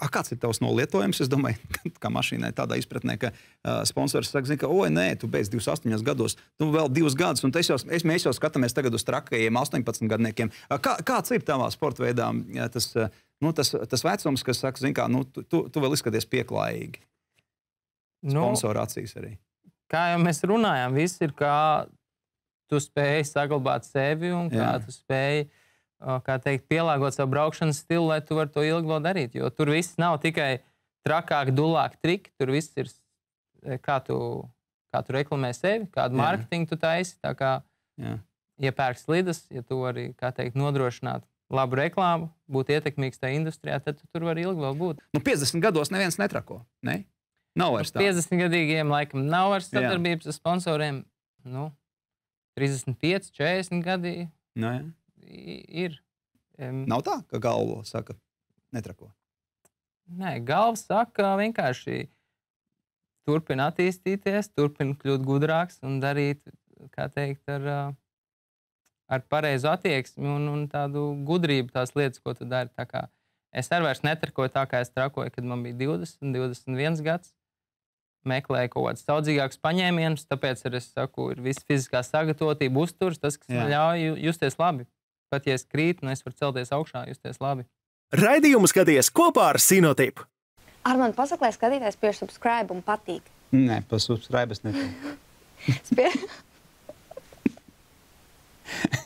Kāds ir tavs nolietojums? Es domāju, kā mašīnai tādā izpratnē, ka sponsors saka, zin, ka, oi, nē, tu beidz 28 gados, tu vēl 2 gadus, un mēs jau skatāmies tagad uz trakajiem 18 gadniekiem. Kāds ir tavā sporta veidā tas vecums, kas saka, zin, kā, tu vēl izskaties pieklājīgi? Sponsoru acīs arī. Kā jau mēs runājām, viss ir, kā tu spēji saglabāt sevi un kā tu spēji kā teikt, pielāgot savu braukšanas stilu, lai tu vari to ilgi vēl darīt. Jo tur viss nav tikai trakāk, dulāk triki, tur viss ir, kā tu reklamē sevi, kādu mārketingu tu taisi. Tā kā iepērk slidas, ja tu vari, kā teikt, nodrošināt labu reklāmu, būt ietekmīgs tajā industrijā, tad tu tur vari ilgi vēl būt. 50 gados neviens netrako, ne? Nav vairs tā. 50-gadīgiem laikam nav vairs sadarbības ar sponsoriem. 35, 40 gadi. No, ir. Nav tā, ka galva saka, netrako? Nē, galva saka vienkārši turpina attīstīties, turpina kļūt gudrāks un darīt, kā teikt, ar pareizu attieksmi un tādu gudrību tās lietas, ko tu dari. Tā kā es arī vairs netrakoju tā, kā es trakoju, kad man bija 20, 21 gads. Meklēju kaut kādus saudzīgākus paņēmienus, tāpēc arī es saku, ir viss fiziskā sagatavotība, uzturs, tas, kas man ļauj justies labi. Pat ja es krītu, es varu celties augšā, justies labi. Raidījumu skaties kopā ar Sinotipu. Armand, pasaka, lai skatītājs spiež subscribe un patīk. Nē, pa subscribe es nepatīk.